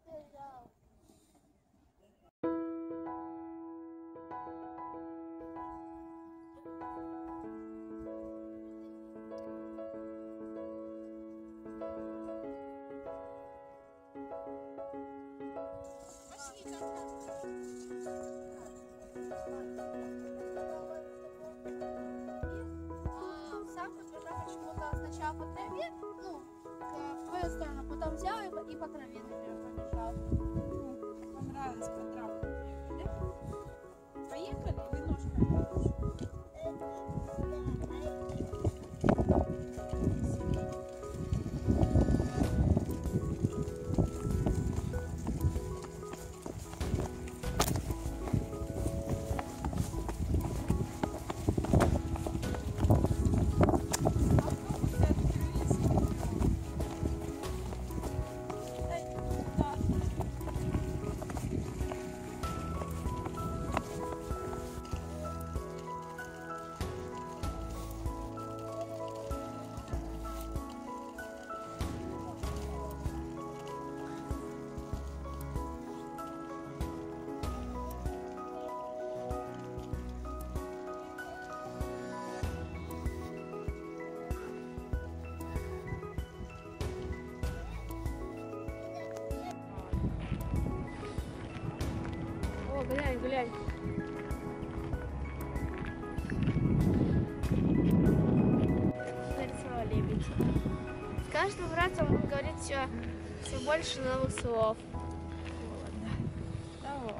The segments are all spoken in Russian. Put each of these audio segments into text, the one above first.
Сначала по траве, ну, в твою сторону, потом взял и по траве, наверное, побежал. Понравилось по травке. Поехали или ножками? О, глянь, глянь. Нарисовал лебедь. С каждым разом он говорит все больше новых слов. Того.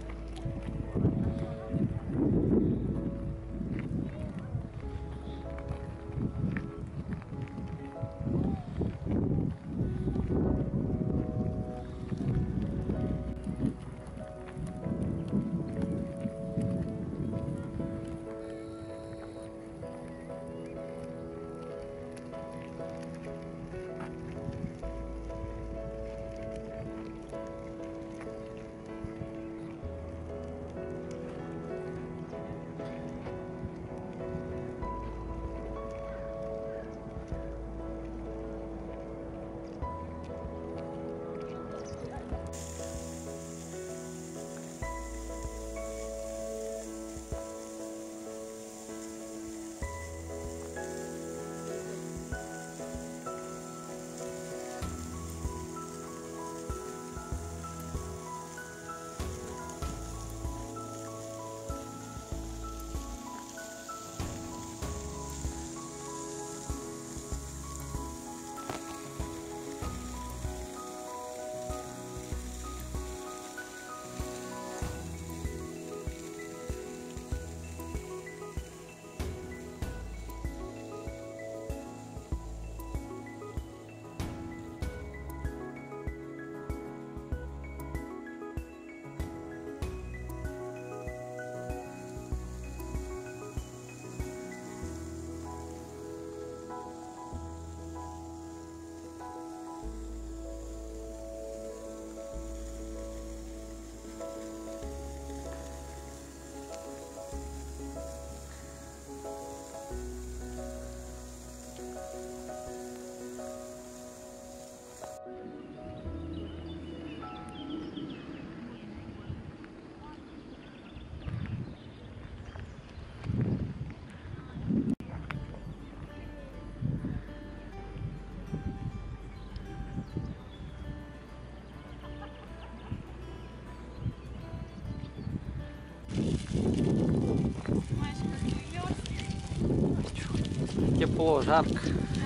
Тепло, жарко.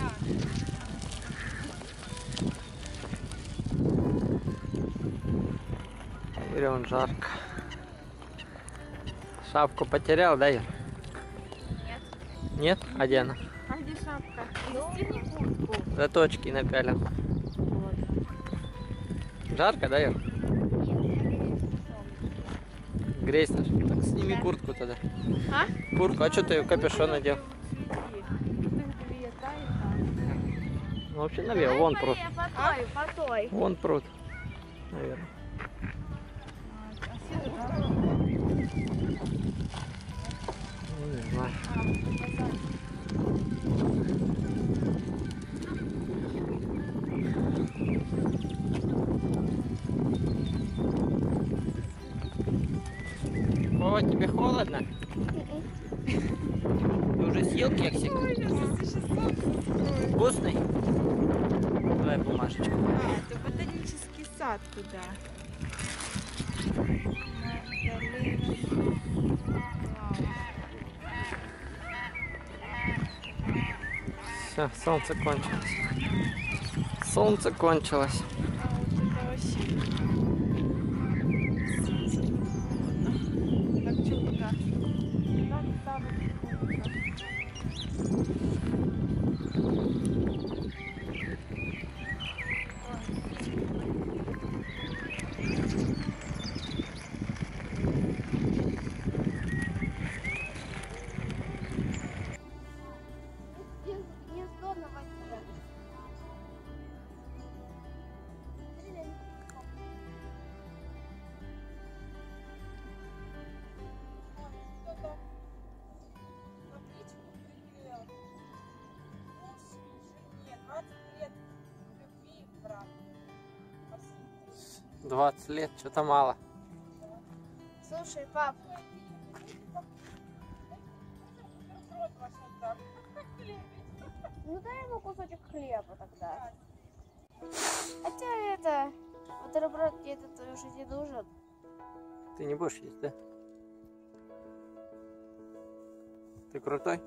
Ирен, жарко. Шапку потерял, да, Ир? Нет. Нет? А где она? А где шапка? Застегни куртку. Заточки напялил. Вот. Жарко, да, Ир? Грейся. Так сними Да. куртку тогда. А? Куртку, а что ты капюшон надел? Ну, вообще наверх, вон пруд. По той. Вон пруд, наверное. Ну, не знаю. тебе холодно? Ты уже съел кексик? Ой, сейчас солнце скроет. Вкусный? Давай бумажечку. А, это ботанический сад туда. Все, солнце кончилось. Солнце кончилось. Это вообще. Так чудно. Так там. Гнездо на воде. Табличку прикрыл. Муж жене 20 лет любви, брат. Спасибо. 20 лет, что-то мало. Слушай, пап, Бутерброд ваш вот так. ну дай ему кусочек хлеба тогда. Хотя это, бутерброд мне этот уже не нужен. Ты не будешь есть, да? Ты крутой?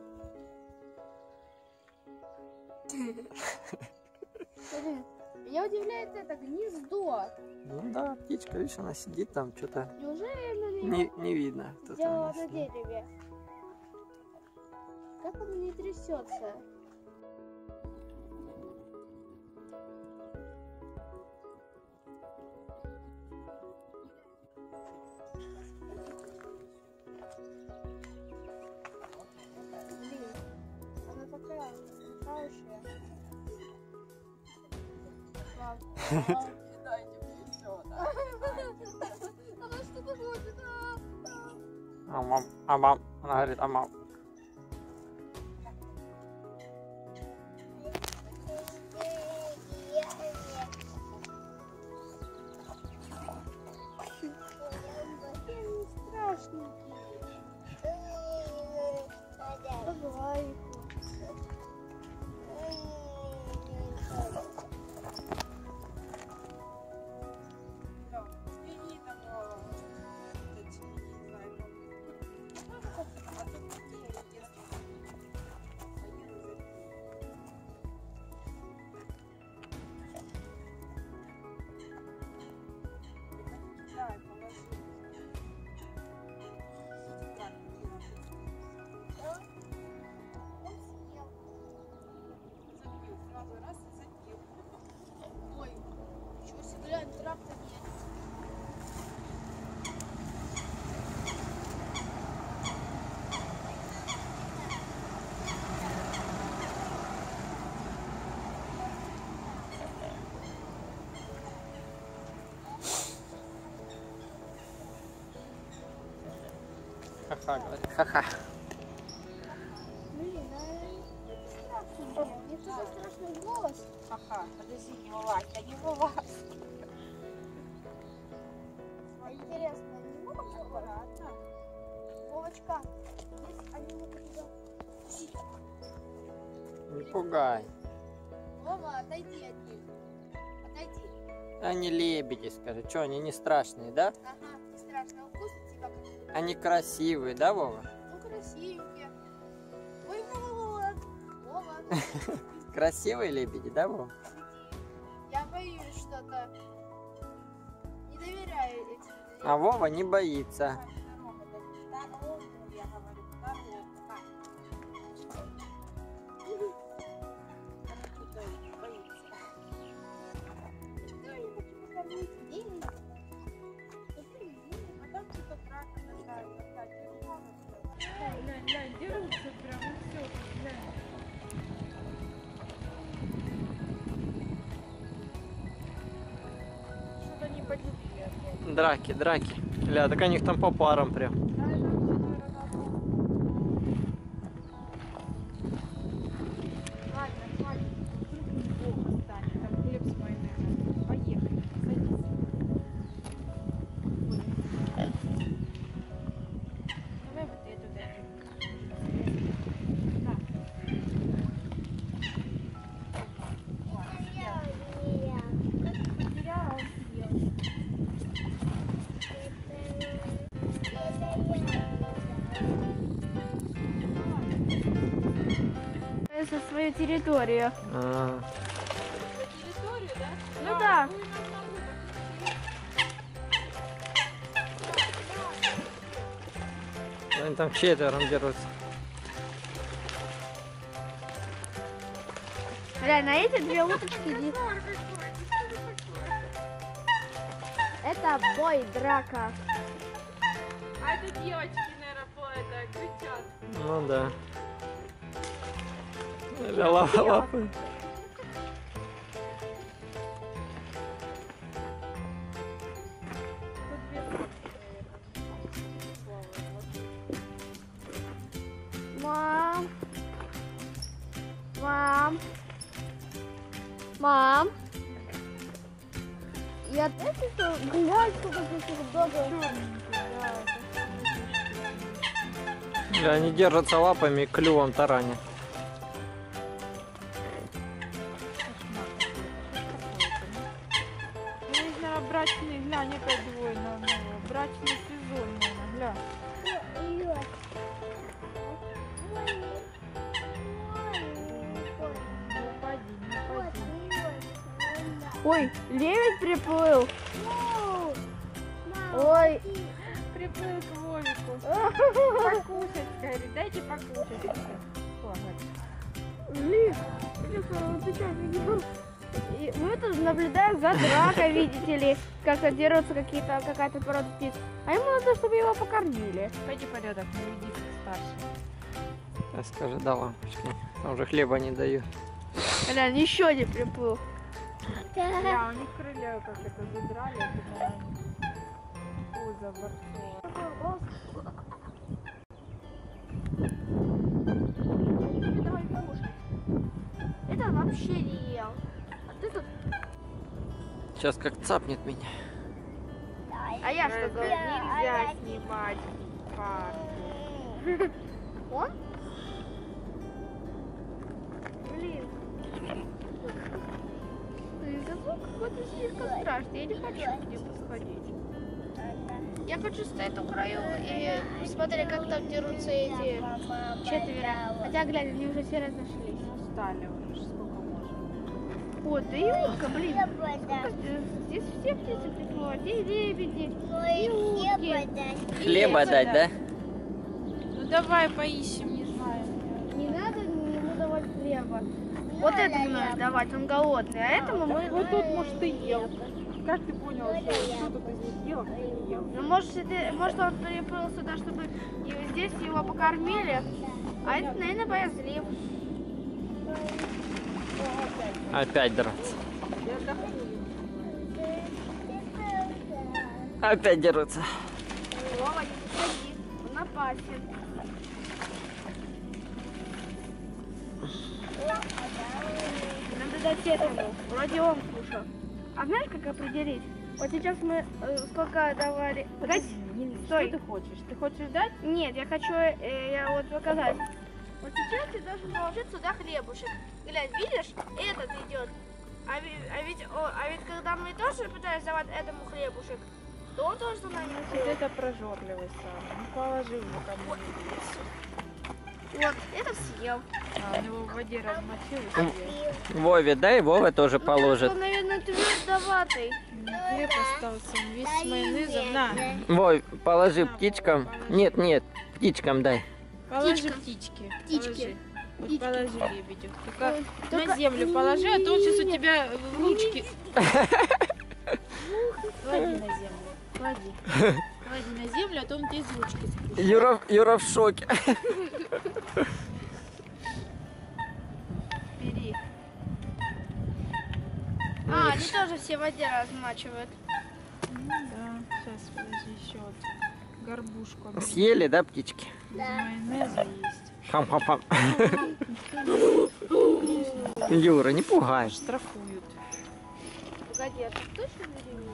Смотри, меня удивляет это гнездо. Ну да, птичка, видишь, она сидит там, что-то Неужели она не не видно. Кто там сделала на есть. дереве? Как оно не трясется? Блин, она такая хорошая. Вау. Дайте мне еще, да? Она что-то хочет. Амам, амам. Она говорит, амам. Давай. Да, свиньи там, точнее, не знаю, как. А тут такие, если поеду за да, положи. Так, забил, сразу раз и забил. Ой, ничего себе, глянь, трактор нет. Ха-ха, говорит, ха-ха. Блин, а страшно. Мне такой страшный голос. Ха-ха, подожди, не вылазь, да не вылазь. А интересно, они могут такое? Аккуратно. Вовочка, здесь они могут туда. Не пугай. Вова, отойди от них. Отойди. Они лебеди, скажи. Что, они не страшные, да? Ага, не страшно. Укусит тебя как-нибудь. Они красивые, да, Вова? Ну, красивенькие. Ой, Вова, Вова. Красивые лебеди, да, Вова? Я боюсь что-то. Не доверяю этим. А Вова не боится. Дорога, да, дорогу, я говорю, дорогу. Боится. Что я хочу покормить? Эй. А там что-то трактор нравится. Так, глянь, дерутся прям, и все, глянь. Что-то не поделили. Драки, драки. Ля, так они их там по парам прям. Да, это четверо надо. Ладно, хватит. Вдруг плохо станет. Там хлеб с майонезом. Поехали, садись. За свою территорию. А, Территорию, да? Ну да. Ну и нам надо. они там четвером дерутся. Реально, эти две уточки. Это бой, драка. А это девочки, наверное, по это кричат. Ну да. Лапы. Тут две плавают. Мам. Мам. Мам. Я это что, глянь, сколько здесь удобно. Да, они держатся лапами и клювом таранят. Ну, их, наверное, брачный, глянь, опять двое на одного. Брачный сезон, наверное, глянь. Не упади, не упади. Ой, лебедь приплыл. Ой. Приплыл к Вовику. Покушать, говорит, дайте покушать. Блин, и мы тут наблюдаем за дракой, видите ли, как-то дерутся какая-то порода птиц. А ему надо, чтобы его покормили. Пойди порядок, наведи старший. Я скажу, да, лампочки. Там уже хлеба не дают. Глянь, еще один приплыл. Да, у них крылья как это задрали, это, наверное, пузо борцово. Давай кушать. Это вообще не ел. А ты тут... Сейчас как цапнет меня. А я что говорю? Нельзя снимать парку. Он? Блин. Это звук какой-то слишком страшный. Я не хочу к нему сходить. Я хочу стоять у краю и смотреть, как там дерутся эти четверо. Хотя, глянь, они уже все разошлись. Устали уже, сколько можно. Вот, да и утка, блин. Сколько здесь все птицы приплывают. И лебеди, и утки. Хлеба дать, да? Ну давай поищем, не знаю. Не надо ему давать хлеба. Вот этому надо давать, он голодный. А этому мы... Вот тут, может, и ел. Как ты понял, что тут из них ел, а кто не ел? Ну, может, он приплыл сюда, чтобы здесь его покормили. А это, наверное, боязлив. Опять драться. Опять дерутся. Вова, не подходи, он опасен. Надо дать этому. Вроде он кушал. А знаешь, как определить? Вот сейчас мы сколько давали... Погоди, стой. Что ты хочешь? Ты хочешь дать? Нет, я хочу я вот показать. Вот сейчас ты должен положить сюда хлебушек. Глянь, видишь, этот идет. А ведь когда мы тоже пытались давать этому хлебушек, то он тоже Вот нанесет. это прожорливый сам. Ну положи его кому-нибудь. Вот, это съел. А, он его в воде размочил и съел. Вове дай, Вова тоже положит. Он, наверное, твердоватый. Хлеб остался, он весь с майонезом. На, Вов, положи птичкам. Нет, нет, птичкам дай. положи Птичка. птички. Птички. Вот Птички. положи лебедю. Ой, Только на только- землю положи, а то он сейчас у тебя в ручки. Клади на землю. Клади. Клади на землю, а то он тебе из ручки спустит. Юра в шоке. Бери. А, они тоже все в воде размачивают. Да, сейчас, подожди, еще вот горбушку. Съели, да, птички? Без майонеза есть. Хам-хам-хам. Юра, не пугай. Штрафуют. Погоди, а ты точно не видишь?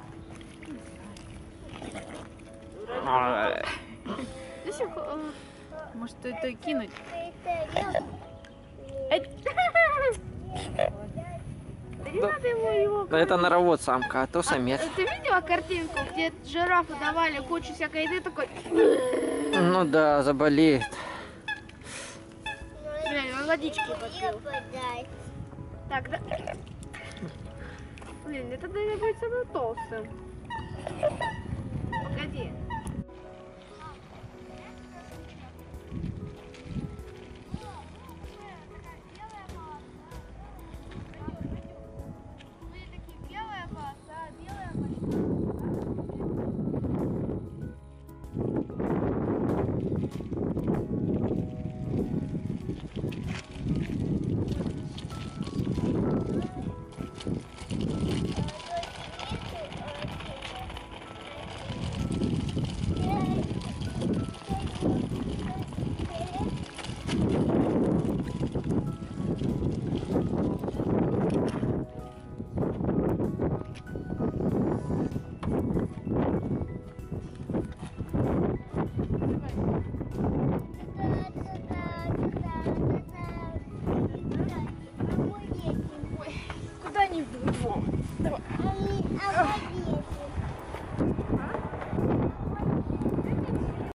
До сих пор... Может, это и кинуть? Да не надо его... Это норовод самка, а то самец. Ты видела картинку, где жирафу давали кучу всякой еды, такой... Ну да, заболеет. Блин, он водички попил. Так, да. Блин, это должно быть самым толстым.